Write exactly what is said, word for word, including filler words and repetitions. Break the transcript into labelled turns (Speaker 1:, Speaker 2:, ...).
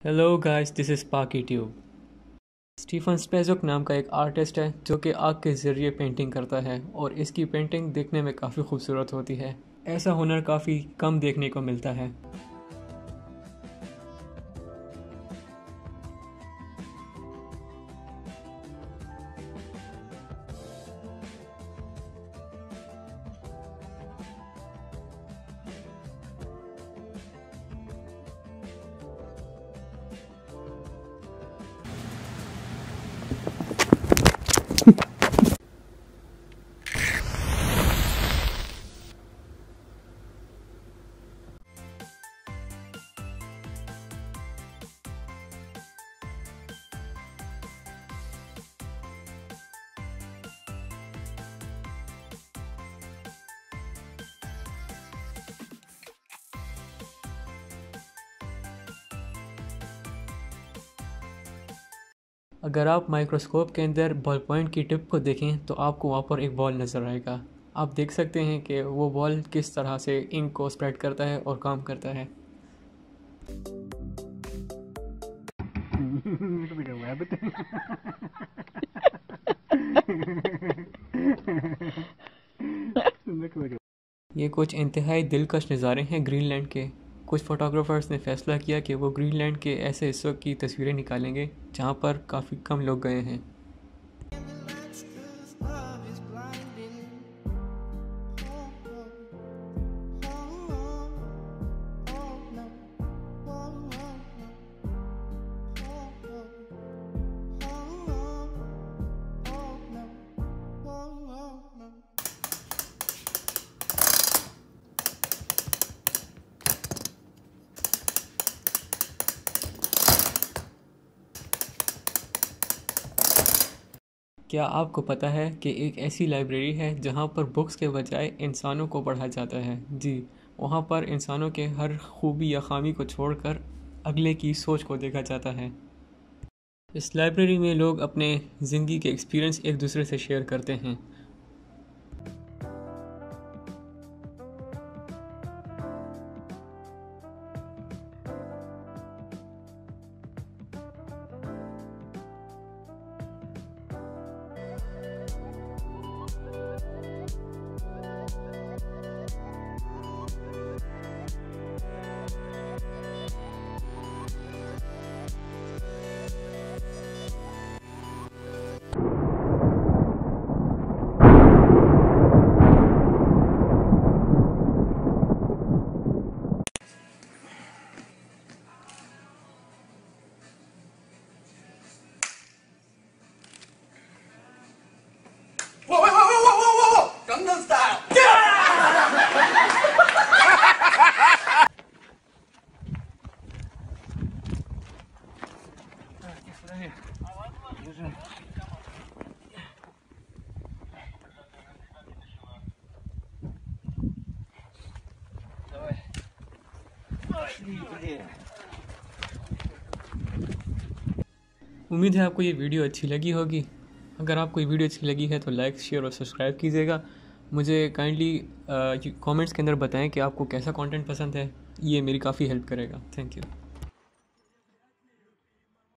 Speaker 1: Hello guys, this is Paki tube. Stephen स्पेजुक नाम का एक आर्टिस्ट है जो कि आग के ज़रिए पेंटिंग करता है और इसकी पेंटिंग देखने में काफ़ी खूबसूरत होती है। ऐसा हुनर काफ़ी कम देखने को मिलता है। अगर आप माइक्रोस्कोप के अंदर बॉल पॉइंट की टिप को देखें तो आपको वहाँ पर एक बॉल नज़र आएगा। आप देख सकते हैं कि वो बॉल किस तरह से इंक को स्प्रेड करता है और काम करता है। ये कुछ इंतहाई दिलकश नज़ारे हैं ग्रीनलैंड के। कुछ फोटोग्राफर्स ने फैसला किया कि वो ग्रीनलैंड के ऐसे हिस्सों की तस्वीरें निकालेंगे जहाँ पर काफ़ी कम लोग गए हैं। क्या आपको पता है कि एक ऐसी लाइब्रेरी है जहाँ पर बुक्स के बजाय इंसानों को पढ़ा जाता है? जी, वहाँ पर इंसानों के हर खूबी या खामी को छोड़कर अगले की सोच को देखा जाता है। इस लाइब्रेरी में लोग अपने ज़िंदगी के एक्सपीरियंस एक दूसरे से शेयर करते हैं।
Speaker 2: Whoa, whoa, whoa, whoa, whoa, whoa, whoa! Gangnam Style!
Speaker 1: उम्मीद है आपको ये वीडियो अच्छी लगी होगी। अगर आपको ये वीडियो अच्छी लगी है तो लाइक, शेयर और सब्सक्राइब कीजिएगा। मुझे काइंडली कमेंट्स के अंदर बताएं कि आपको कैसा कंटेंट पसंद है। ये मेरी काफ़ी हेल्प करेगा। Thank you.